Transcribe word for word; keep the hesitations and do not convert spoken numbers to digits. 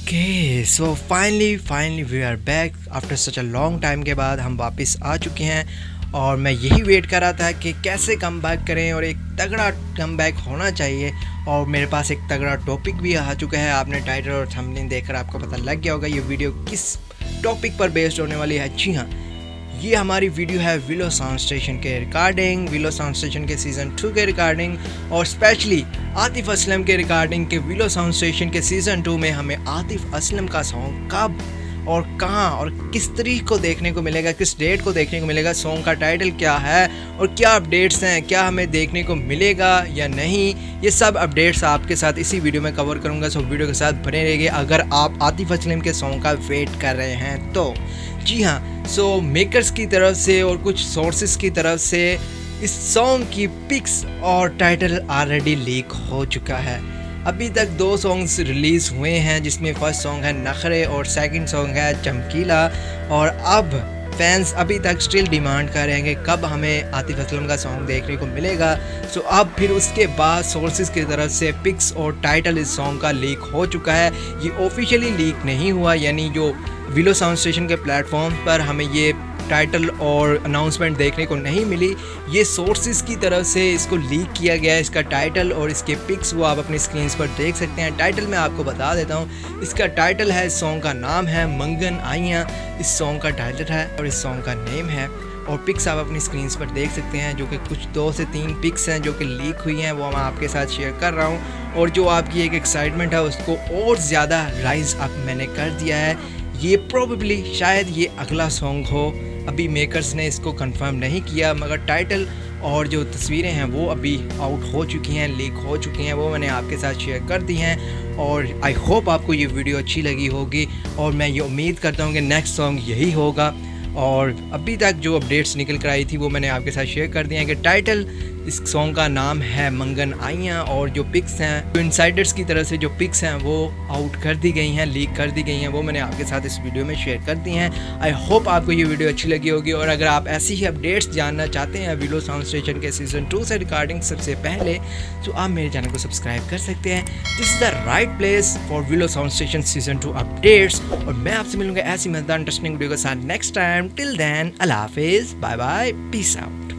Okay so finally finally we are back after such a long time के बाद हम वापस आ चुके हैं और मैं यही वेट कर रहा था कि कैसे कम बैक करें और एक तगड़ा कम बैक होना चाहिए। और मेरे पास एक तगड़ा टॉपिक भी आ चुका है। आपने टाइटल और थंबनेल देखकर आपको पता लग गया होगा ये वीडियो किस टॉपिक पर बेस्ड होने वाली है। जी हाँ, ये हमारी वीडियो है विलो साउंड स्टेशन के रिकॉर्डिंग, विलो साउंड स्टेशन के सीज़न टू के रिकॉर्डिंग और स्पेशली आतिफ असलम के रिकॉर्डिंग के विलो साउंड स्टेशन के सीज़न टू में हमें आतिफ असलम का सॉन्ग कब और कहाँ और किस तरीके को देखने को मिलेगा, किस डेट को देखने को मिलेगा, सॉन्ग का टाइटल क्या है और क्या अपडेट्स हैं, क्या हमें देखने को मिलेगा या नहीं, ये सब अपडेट्स आपके साथ इसी वीडियो में कवर करूँगा। सो वीडियो के साथ बने रहिए अगर आप आतिफ असलम के सॉन्ग का वेट कर रहे हैं तो। जी हाँ, सो मेकर्स की तरफ से और कुछ सोर्सेस की तरफ से इस सॉन्ग की पिक्स और टाइटल ऑलरेडी लीक हो चुका है। अभी तक दो सॉन्ग्स रिलीज़ हुए हैं जिसमें फर्स्ट सॉन्ग है नखरे और सेकंड सॉन्ग है चमकीला। और अब फैंस अभी तक स्टिल डिमांड कर रहे हैं कि कब हमें आतिफ असलम का सॉन्ग देखने को मिलेगा। सो अब फिर उसके बाद सोर्सेज की तरफ से पिक्स और टाइटल इस सॉन्ग का लीक हो चुका है। ये ऑफिशियली लीक नहीं हुआ, यानी जो विलो साउंड स्टेशन के प्लेटफॉर्म पर हमें ये टाइटल और अनाउंसमेंट देखने को नहीं मिली। ये सोर्सेज की तरफ से इसको लीक किया गया है। इसका टाइटल और इसके पिक्स वो आप अपनी स्क्रीन पर देख सकते हैं। टाइटल मैं आपको बता देता हूँ, इसका टाइटल है, इस सॉन्ग का नाम है मंगन आइयाँ, इस सॉन्ग का टाइटल है और इस सॉन्ग का नेम है। और पिक्स आप अपनी स्क्रीन पर देख सकते हैं जो कि कुछ दो से तीन पिक्स हैं जो कि लीक हुई हैं, वो मैं आपके साथ शेयर कर रहा हूँ। और जो आपकी एक एक्साइटमेंट है उसको और ज़्यादा राइज अप मैंने कर दिया है। ये प्रोबेबली शायद ये अगला सॉन्ग हो, अभी मेकर्स ने इसको कंफर्म नहीं किया, मगर टाइटल और जो तस्वीरें हैं वो अभी आउट हो चुकी हैं, लीक हो चुकी हैं, वो मैंने आपके साथ शेयर कर दी हैं। और आई होप आपको ये वीडियो अच्छी लगी होगी और मैं ये उम्मीद करता हूँ कि नेक्स्ट सॉन्ग यही होगा। और अभी तक जो अपडेट्स निकल कर आई थी वो मैंने आपके साथ शेयर कर दिए हैं कि टाइटल इस सॉन्ग का नाम है मंगन आइयाँ और जो पिक्स हैं, जो इनसाइडर्स की तरफ से जो पिक्स हैं वो आउट कर दी गई हैं, लीक कर दी गई हैं, वो मैंने आपके साथ इस वीडियो में शेयर कर दी हैं। आई होप आपको ये वीडियो अच्छी लगी होगी। और अगर आप ऐसी ही अपडेट्स जानना चाहते हैं विलो साउंड स्टेशन के सीज़न टू से रिकॉर्डिंग सबसे पहले, तो आप मेरे चैनल को सब्सक्राइब कर सकते हैं। This is the right place for Velo sound station season two updates. और मैं आपसे मिलूंगा ऐसी मजेदार इंटरेस्टिंग वीडियो के साथ नेक्स्ट टाइम। टिल देन अल्लाह हाफिज़, बाय बाय, पीस आउट।